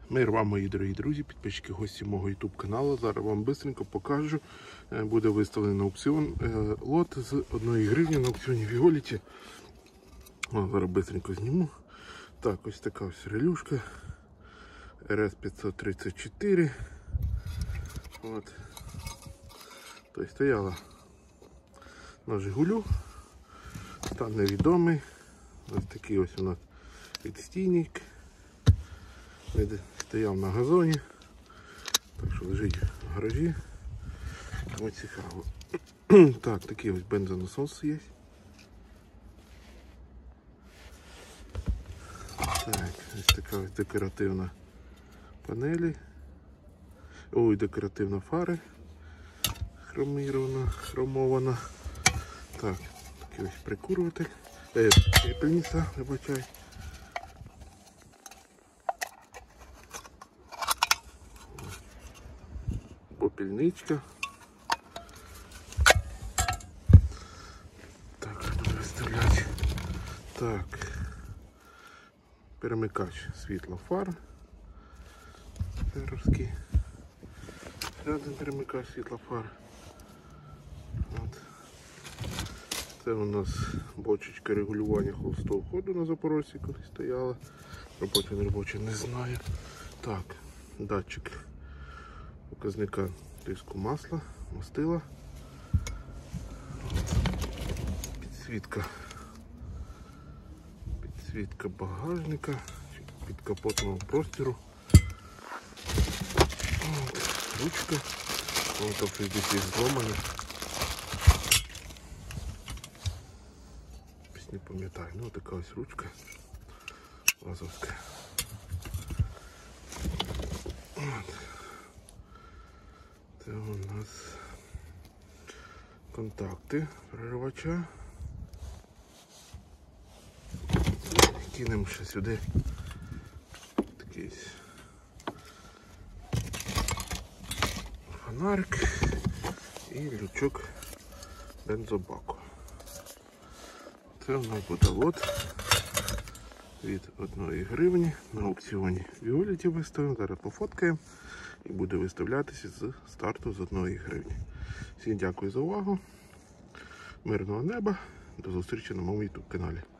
Мир вам, мої дорогі друзі, підписчики, гості мого YouTube каналу. Зараз вам швидко покажу. Буде виставлений на аукціон лот з 1 гривні на аукціоні Віоліті. Зараз швидко зніму. Так, ось така ось релюшка. РС 534. От. Тобто стояла на Жигулю. Стан невідомий. Ось такий ось у нас відстійник. Стояв на газоні, так що лежить в гаражі. Ось цікаво. Так, такий ось бензонасос є. Так, ось така ось декоративна панелі. Ой, декоративна фара хромована. Так, такий ось прикурюватель. Пепельниця, вибачай. Попільничка. Так, буду виставляти. Так. Перемикач світла фар. Феровський. Ще один перемикач світла фар. От. Це у нас бочечка регулювання холостого ходу на Запорожці, коли стояла. Робоча, не робоча, не знаю. Так, датчик показника тиску масла, мастила. Підсвітка багажника, підкапотного простіру. От, ручка. Вон там щось десь зломане. Не пам'ятаю, ну така ось ручка лазовська. От. Це у нас контакти переривача. Кинемо ще сюди такий фонарик і лючок бензобаку. Це у нас буде лот від 1 гривні на аукціоні Віоліті виставимо. Зараз пофоткаємо і буде виставлятися з старту з 1 гривні. Всім дякую за увагу. Мирного неба. До зустрічі на моєму YouTube каналі.